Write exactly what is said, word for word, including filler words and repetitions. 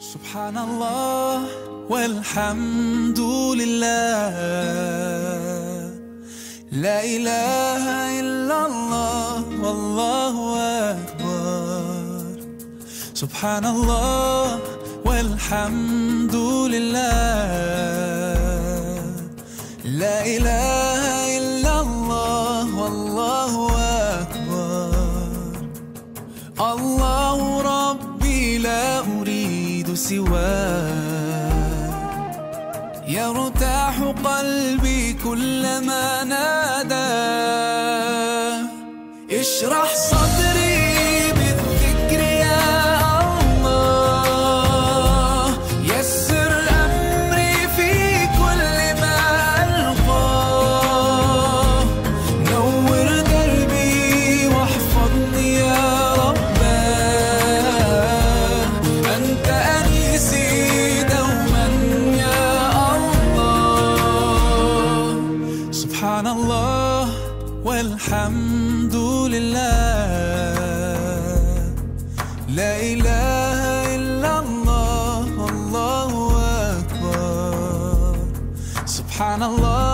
سبحان الله والحمد لله، لا إله إلا الله والله أكبر. سبحان الله والحمد لله، لا إله إلا الله والله أكبر. الله ربي لا أريد سواه، يرتاح قلبي كلما ناداه. اشرح صدري بالذكر يا الله، يسر أمري في كل ما ألقاه. نور دربي واحفظني يا رباه، أنت أنيسي دوما يا الله. سبحان الله والحمد لله، لا إله إلا الله والله أكبر. سبحان الله